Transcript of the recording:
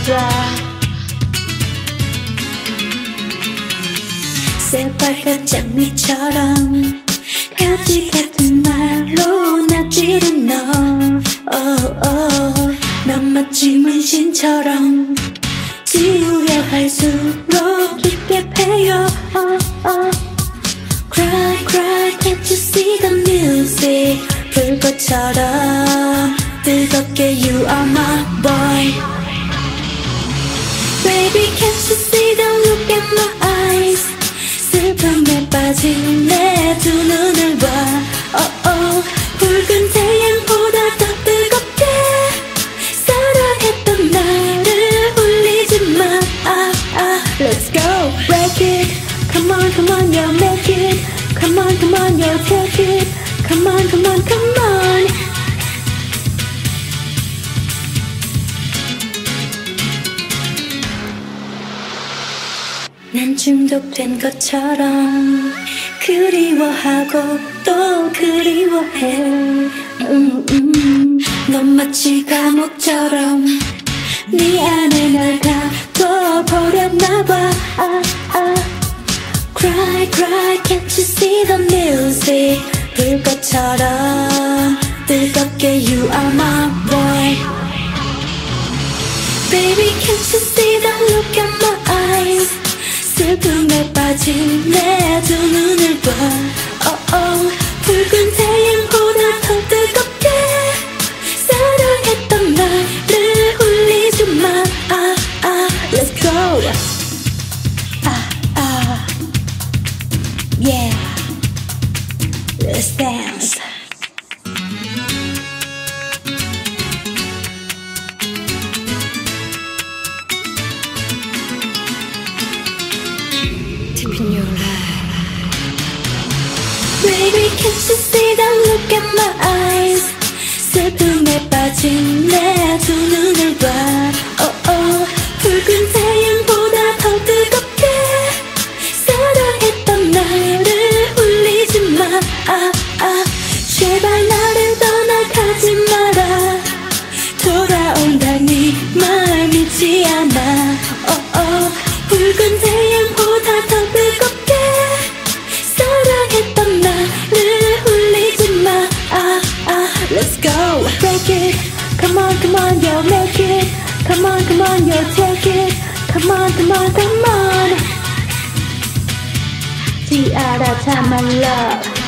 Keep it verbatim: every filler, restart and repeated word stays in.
봐. 새빨간 장미처럼 가지 같은 말로 나 찌른 너. oh, oh. 난 마치 문신처럼 지우려 할수록 깊게 패여. oh, oh. Cry, cry, can't you see the music? 불꽃처럼 뜨겁게 you are my boy. Baby, can't you see the look at my eyes? 슬픔에 빠진 내 두 눈을 봐. oh, oh. 붉은 태양보다 더 뜨겁게 사랑했던 나를 울리지 마. ah, ah. Let's go, break it. Come on, come on, you make it. Come on, come on, you take it. Come on, come on, come on. 난 중독된 것처럼 그리워하고 또 그리워해. 음, 음. 넌 마치 감옥처럼 네 안에 날 가둬버렸나봐. 아, 아. Cry, cry, can't you see the music? 불꽃처럼 뜨겁게 you are my boy. Baby, can't you see the look at my eyes? 슬픔에 빠진 내 두 눈을 봐. oh, oh. 붉은 태양보다 더 뜨겁게 사랑했던 나를 울리지 마. ah, ah. Let's go. ah, ah. Yeah, let's dance. Deep in your life. Baby, can't you see the look at my eyes? 슬픔에 빠진 내 두 눈을 봐. oh, oh. 붉은 태양보다 더 뜨겁게 사랑했던 나를 울리지 마. ah, ah. 제발 나를 떠나가지 마라. 돌아온다니 말 믿지 않아. oh, oh. 붉은 태양보다 더 뜨겁게 사랑했던 나를 울리지 마. ah, ah. Let's go, break it. Come on, come on, you make it. Come on, come on, you take it. Come on, come on, come on. Tiara, time, my love.